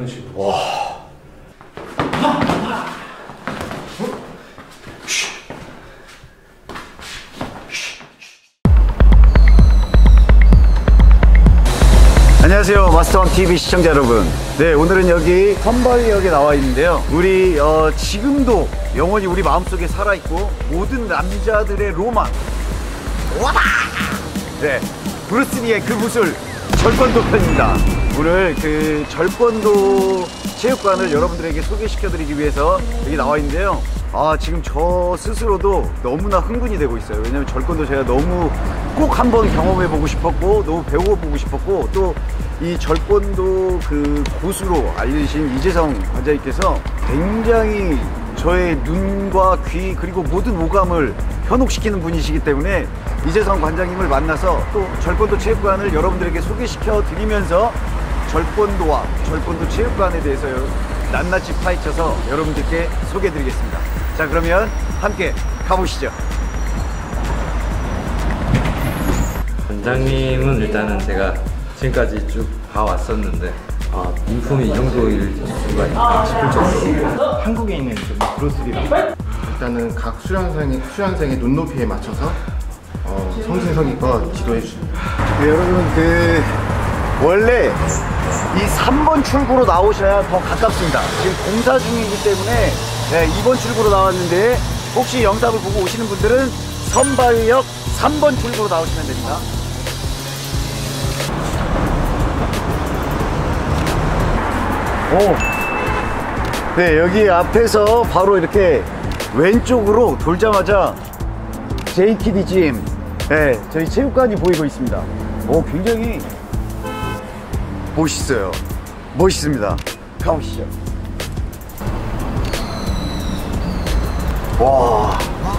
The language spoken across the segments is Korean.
이런 식으로. 와. 안녕하세요, 마스터왕TV 시청자 여러분. 네, 오늘은 여기 선발역에 나와 있는데요. 우리 지금도 영원히 우리 마음속에 살아있고 모든 남자들의 로망, 와다! 네, 브루스리의 그 무술 절권도 편입니다. 오늘 그 절권도 체육관을 여러분들에게 소개시켜드리기 위해서 여기 나와 있는데요. 지금 저 스스로도 너무나 흥분이 되고 있어요. 왜냐면 절권도 제가 너무 꼭 한번 경험해보고 싶었고, 너무 배워보고 싶었고, 또 이 절권도 그 고수로 알려주신 이재성 관장님께서 굉장히 저의 눈과 귀 그리고 모든 오감을 현혹시키는 분이시기 때문에 이재성 관장님을 만나서 또 절권도 체육관을 여러분들에게 소개시켜 드리면서 절권도와 절권도 체육관에 대해서 낱낱이 파헤쳐서 여러분들께 소개해 드리겠습니다. 자, 그러면 함께 가보시죠. 원장님은 일단은 제가 지금까지 쭉 봐왔었는데 인품이 이 정도일 수가 있나 싶을 정도로 한국에 있는 브루스리랑 일단은 각 수련생의 눈높이에 맞춰서 성심성의껏 지도해 주십니다. 네, 여러분 원래 이 3번 출구로 나오셔야 더 가깝습니다. 지금 공사 중이기 때문에 2번 출구로 나왔는데 혹시 영상을 보고 오시는 분들은 선발역 3번 출구로 나오시면 됩니다. 네, 여기 앞에서 바로 이렇게 왼쪽으로 돌자마자 JKD 짐, 네, 저희 체육관이 보이고 있습니다. 굉장히 멋있어요. 멋있습니다. 가보시죠. 와,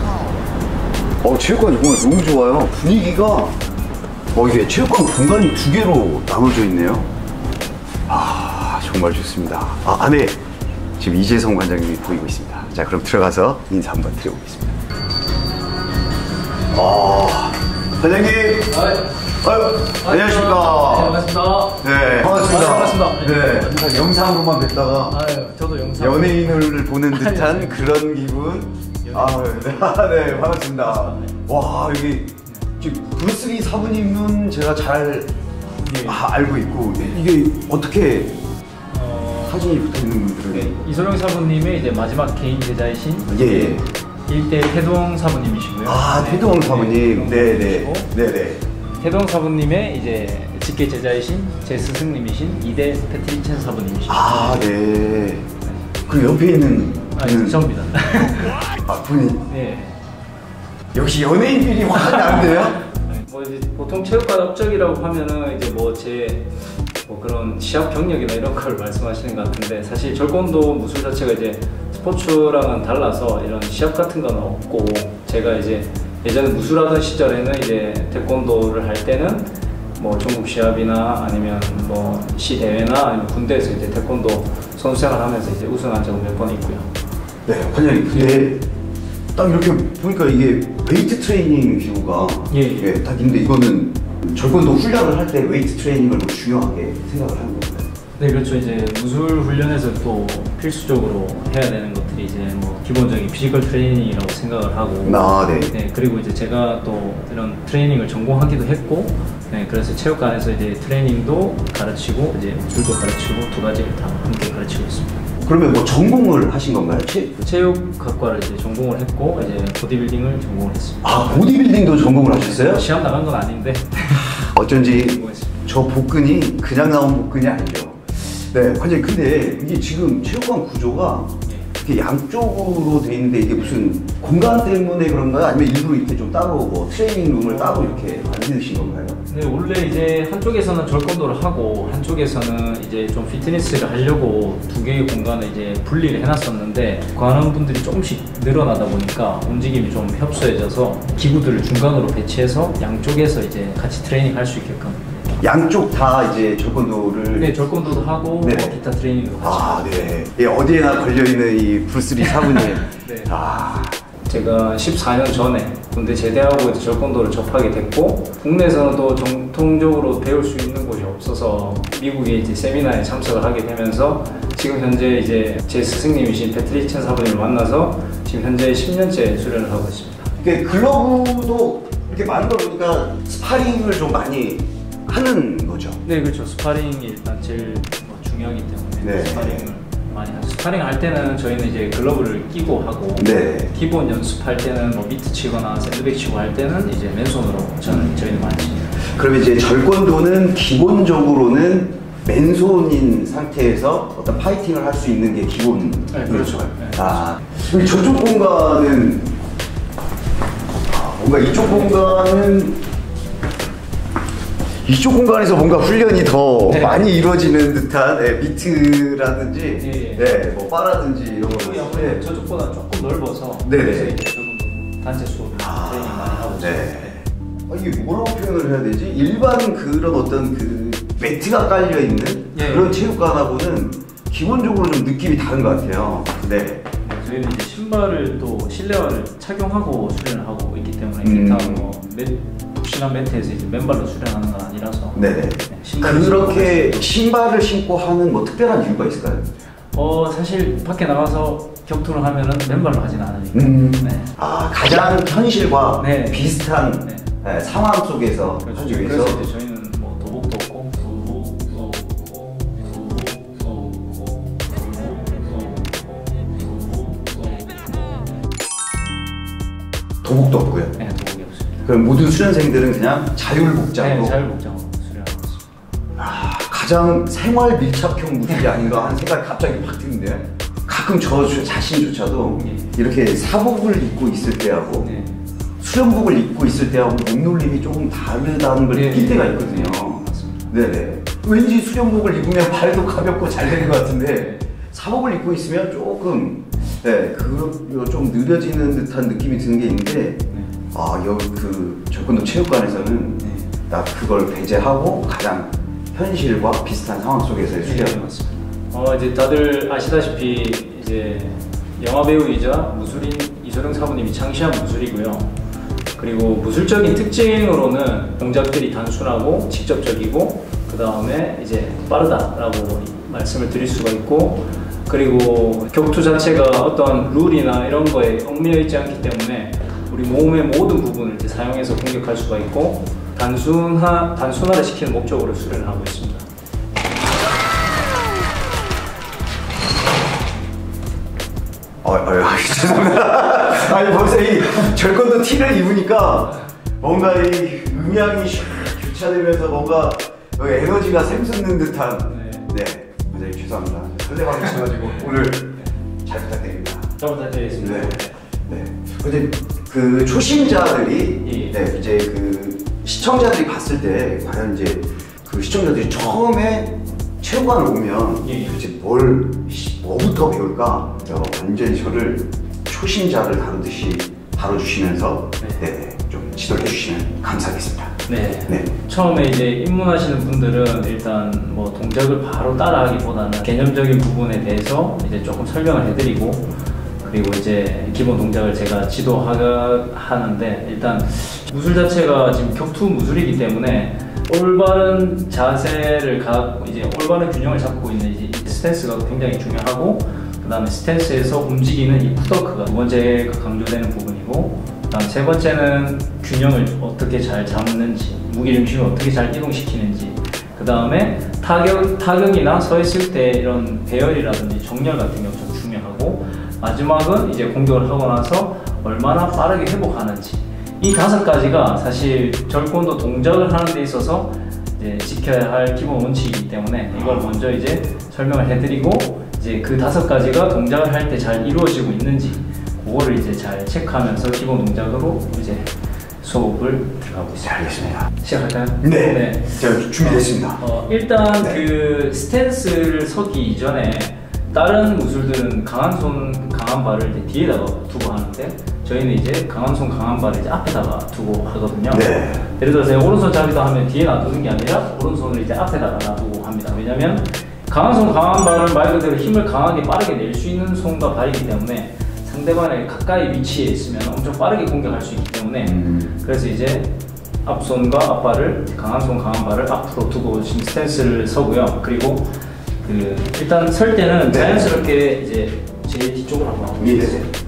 체육관이 정말 너무 좋아요. 분위기가 이게 체육관 공간이 두 개로 나눠져 있네요. 정말 좋습니다. 안에 지금 이재성 관장님이 보이고 있습니다. 자, 그럼 들어가서 인사 한번 드려보겠습니다. 관장님! 안녕하십니까. 반갑습니다. 네, 반갑습니다. 반갑습니다. 네, 항상 영상으로만 뵙다가 저도 영상 연예인을 보는 듯한 그런 기분. 네, 반갑습니다. 와, 여기 지금 브루스리 사부님은 제가 잘 알고 있고, 이게 어떻게 사진이 붙어있는 분들은 이소룡 사부님의 이제 마지막 개인 제자이신 일대 태동 사부님이시고요. 태동 사부님. 네네. 태동 사부님의 이제 직계 제자이신 제 스승님이신 이대 패트리첸 사부님이십니다. 네. 그 옆에 있는 저입니다. 분이. 네. 역시 연예인끼리 확 나는데요? 이제 보통 체육관 업적이라고 하면은 이제 그런 시합 경력이나 이런 걸 말씀하시는 것 같은데, 사실 절권도 무술 자체가 이제 스포츠랑은 달라서 이런 시합 같은 건 없고, 제가 이제 예전에 무술하던 시절에는 이제 태권도를 할 때는 전국 시합이나 아니면 시 대회나 아니면 군대에서 이제 태권도 선수 생활하면서 이제 우승한 적은 몇 번 있고요. 네, 관장님, 근데 딱 이렇게 보니까 이게 웨이트 트레이닝 기구가 딱 있는데, 이거는 절권도 훈련을 할 때 웨이트 트레이닝을 중요하게 생각을 하는 건가요? 네, 그렇죠. 이제 무술 훈련에서 또 필수적으로 해야 되는 것들이 이제 기본적인 피지컬 트레이닝이라고 생각을 하고, 네, 그리고 이제 제가 또 이런 트레이닝을 전공하기도 했고, 그래서 체육관에서 이제 트레이닝도 가르치고 이제 무술도 가르치고 두 가지를 다 함께 가르치고 있습니다. 그러면 전공을 하신 건가요? 체육학과를 이제 전공을 했고, 이제 보디빌딩을 전공을 했습니다. 보디빌딩도 전공을 하셨어요? 시합 나간 건 아닌데 어쩐지 저 복근이 그냥 나온 복근이 아니죠. 네, 관장님, 근데 이게 지금 체육관 구조가 이렇게 양쪽으로 돼 있는데, 이게 무슨 공간 때문에 그런가요? 아니면 일부러 이렇게 좀 따로 트레이닝 룸을 따로 이렇게 만드신 건가요? 네, 원래 이제 한쪽에서는 절권도를 하고 한쪽에서는 이제 좀 피트니스를 하려고 두 개의 공간을 이제 분리를 해놨었는데, 관원 분들이 조금씩 늘어나다 보니까 움직임이 좀 협소해져서 기구들을 중간으로 배치해서 양쪽에서 이제 같이 트레이닝 할 수 있게끔. 양쪽 다 이제 절권도를. 네, 절권도도 하고 기타 트레이닝도 같이. 네. 어디에나 걸려있는 이 브루스리 사부님. 제가 14년 전에 군대 제대하고 이제 절권도를 접하게 됐고, 국내에서는 또 정통적으로 배울 수 있는 곳이 없어서 미국에 이제 세미나에 참석을 하게 되면서 지금 현재 이제 제 스승님이신 패트릭 사부님을 만나서 지금 현재 10년째 수련을 하고 있습니다. 글러브도 이렇게 많은 걸 보니까 스파링을 좀 많이 하는 거죠. 네, 그렇죠. 스파링이 일단 제일 중요하기 때문에 네. 스파링을 많이 하죠. 스파링 할 때는 저희는 이제 글러브를 끼고 하고, 네. 기본 연습할 때는 뭐 미트 치거나 샌드백 치고 할 때는 이제 맨손으로 저희는 많이 칩니다. 그럼 이제 절권도는 기본적으로는 맨손인 상태에서 어떤 파이팅을 할 수 있는 게 기본. 네, 그렇죠. 네. 아, 그럼 저쪽 공간은 뭔가 이쪽 공간에서 뭔가 훈련이 더 네. 많이 이루어지는 듯한 미트라든지, 예, 예. 네, 뭐 바라든지 이런 거. 네. 저쪽보다 조금 넓어서 네네. 그래서 이제 조금 단체 수업 트레이닝 많이 하고 있어요. 네. 이게 뭐라고 표현을 해야 되지? 일반 그런 어떤 그 매트가 깔려 있는 예, 그런 예. 체육관하고는 기본적으로 좀 느낌이 다른 것 같아요. 네. 저희는 이제 신발을 또 실내화를 착용하고 수련을 하고 있기 때문에 기타 푹신한 매트에서 이제 맨발로 수련하는 건 아니라서. 네네. 신발을 그렇게 신발을 신고 하는 뭐 특별한 이유가 있을까요? 사실 밖에 나가서 격투를 하면은 맨발로 하진 않으니까. 네. 아, 가장 현실과 네. 비슷한 네. 네, 상황 속에서 그렇죠. 하기 위해서. 그래서 이제 저희는 뭐 도복도 없고 도복도 없고요. 네, 도복이 없습니다. 그럼 모든 수련생들은 그냥 자율복장으로. 네, 자율복장으로 수련하고 있습니다. 아, 가장 생활 밀착형 무술이 아닌가 하는 생각이 갑자기 확 드는데요. 가끔 저 자신조차도 네. 이렇게 사복을 입고 있을 때하고 네. 수련복을 입고 있을 때하고 몸놀림이 조금 다르다는 걸 네, 느낄 네. 때가 있거든요. 맞습니다. 네네. 왠지 수련복을 입으면 발도 가볍고 잘 되는 것 같은데 사복을 입고 있으면 조금 좀 느려지는 듯한 느낌이 드는 게 있는데 여기 그 절권도 체육관에서는 나 그걸 배제하고 가장 현실과 비슷한 상황 속에서의 수련. 네, 맞습니다. 이제 다들 아시다시피 이제 영화 배우이자 무술인 이소룡 사부님이 창시한 무술이고요. 그리고 무술적인 특징으로는 동작들이 단순하고 직접적이고 그 다음에 이제 빠르다라고 말씀을 드릴 수가 있고, 그리고 격투 자체가 어떤 룰이나 이런 거에 얽매여 있지 않기 때문에 우리 몸의 모든 부분을 이제 사용해서 공격할 수가 있고 단순화를 시키는 목적으로 수련을 하고 있습니다. 죄송합니다. 아니 벌써 이 절권도 티를 입으니까 뭔가 이 음향이 샥 교차되면서 뭔가 에너지가 샘솟는 듯한. 네, 굉장히 죄송합니다. 설레발이 있어가지고 오늘 잘 부탁드립니다. 잘 부탁드리겠습니다. 네. 근데 그 초심자들이 예. 이제 그 시청자들이 봤을 때 과연 이제 그 시청자들이 처음에 체육관을 오면 예. 도대체 뭐부터 배울까? 완전히 저를 초심자를 다루듯이 다뤄주시면서 좀 지도해 주시면 감사하겠습니다. 네. 처음에 이제 입문하시는 분들은 일단 뭐 동작을 바로 따라하기보다는 개념적인 부분에 대해서 이제 조금 설명을 해드리고, 그리고 이제 기본 동작을 제가 지도하는데, 일단 무술 자체가 지금 격투 무술이기 때문에 올바른 자세를 갖고 이제 올바른 균형을 잡고 있는 이제 스탠스가 굉장히 중요하고, 그 다음에 스탠스에서 움직이는 이 풋워크가 두 번째가 강조되는 부분이고, 그다음 세 번째는 균형을 어떻게 잘 잡는지, 무게 중심을 어떻게 잘 이동시키는지, 그 다음에 타격이나 서 있을 때 이런 배열이라든지 정렬 같은 게 엄청 중요하고, 마지막은 이제 공격을 하고 나서 얼마나 빠르게 회복하는지. 이 5가지가 사실 절권도 동작을 하는 데 있어서 이제 지켜야 할 기본 원칙이기 때문에 이걸 먼저 이제 설명을 해드리고, 이제 그 5가지가 동작을 할 때 잘 이루어지고 있는지 그거를 이제 잘 체크하면서 기본 동작으로 이제 수업을 들어가고 있습니다. 알겠습니다. 시작할까요? 네. 제가 준비됐습니다. 일단 그 스탠스를 서기 이전에 다른 무술들은 강한 손, 강한 발을 이제 뒤에다가 두고 하는데, 저희는 이제 강한 손, 강한 발을 이제 앞에다가 두고 하거든요. 네. 예를 들어서 제가 오른손 잡이다 하면 뒤에 놔두는 게 아니라 오른손을 이제 앞에다가 놔두고 합니다. 왜냐면 강한 손, 강한 발은 말 그대로 힘을 강하게 빠르게 낼 수 있는 손과 발이기 때문에 상대방에 가까이 위치해 있으면 엄청 빠르게 공격할 수 있기 때문에 그래서 이제 앞손과 앞발을 강한 손 강한 발을 앞으로 두고 지금 스탠스를 서고요. 그리고 그 일단 설 때는 네. 자연스럽게 이제 제 뒤쪽으로 한번 네.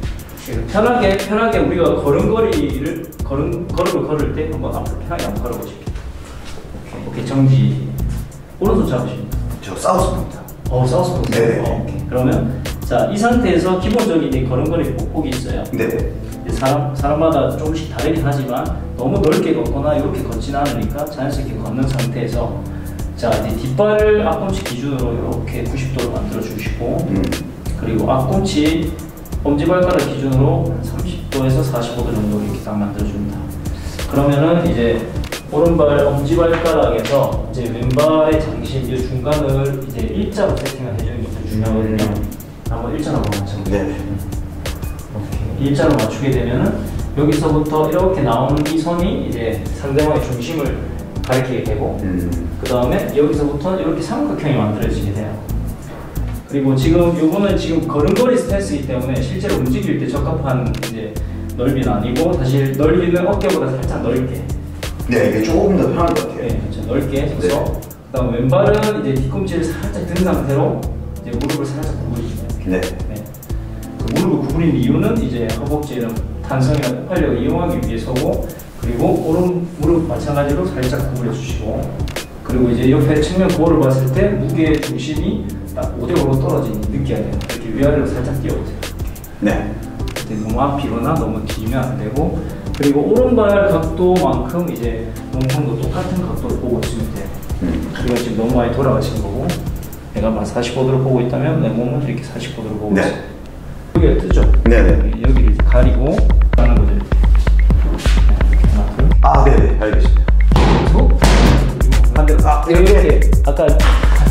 편하게 우리가 걸음걸이를 걸음을 걸을 때 한번 앞으로 편하게 한번 걸어보실게요. 오케이 정지. 오른손 잡으십니다. 저 사우스입니다. 사우스 포즈. 네. 오케이. 그러면 자, 이 상태에서 기본적인 이 걸음걸이 폭이 있어요. 네. 사람마다 조금씩 다르긴 하지만 너무 넓게 걷거나 이렇게 걷지는 않으니까 자연스럽게 걷는 상태에서 자, 이제 뒷발을 앞꿈치 기준으로 이렇게 90도로 만들어 주시고 그리고 앞꿈치 엄지발가락 기준으로 30도에서 45도 정도 이렇게 딱 만들어 줍니다. 그러면은 이제 오른발 엄지발가락에서 이제 왼발의 장신 이 중간을 이제 일자로 세팅을 해주는 게 중요하거든요. 한번 일자로 맞춰보세요. 네. 오케이. 일자로 맞추게 되면은 여기서부터 이렇게 나오는 이 선이 이제 상대방의 중심을 가리키게 되고 그 다음에 여기서부터 이렇게 삼각형이 만들어지게 돼요. 그리고 지금 요거는 지금 걸음걸이 스탠스이기 때문에 실제로 움직일 때 적합한 이제 넓이는 아니고 사실 넓이는 어깨보다 살짝 넓게. 네, 이게 조금 더 편한 것 같아요. 네, 그렇죠. 넓게 서서 그다음 왼발은 이제 뒤꿈치를 살짝 든 상태로 이제 무릎을 살짝 구부리시면. 네. 네. 그 무릎을 구부린 이유는 이제 허벅지의 탄성이나 폭발력을 이용하기 위해서고 그리고 오른 무릎 마찬가지로 살짝 구부려 주시고 그리고 이제 옆에 측면 거울을 봤을 때 무게 중심이 딱 5대5로 떨어지는 느껴야 돼요. 이렇게 위아래로 살짝 띄워보세요. 네. 너무 앞이거나 너무 길면 안 되고 그리고 오른발 각도만큼 이제 몸통도 똑같은 각도를 보고 있으면 돼요. 우리가 지금 너무 많이 돌아가신 거고 내가 막 45도를 보고 있다면 내 몸은 이렇게 45도를 보고 있어요. 여기가 뜨죠? 네네. 여기를 가리고 하는 거죠. 이렇게 하나 둘. 아, 네네. 알겠습니다. 그리고 반대로 이렇게 아까